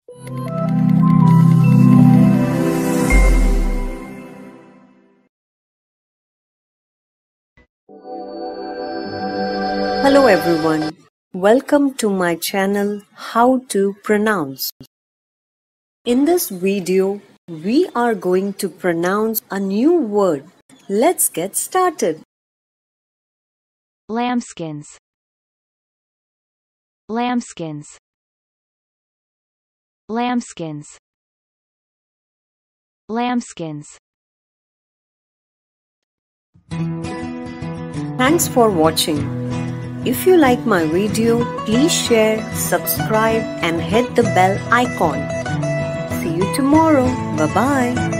Hello everyone, welcome to my channel How to Pronounce. In this video, we are going to pronounce a new word. Let's get started. Lambskins. Lambskins. Lambskins. Lambskins. Thanks for watching. If you like my video, please share, subscribe and hit the bell icon. See you tomorrow. Bye-bye.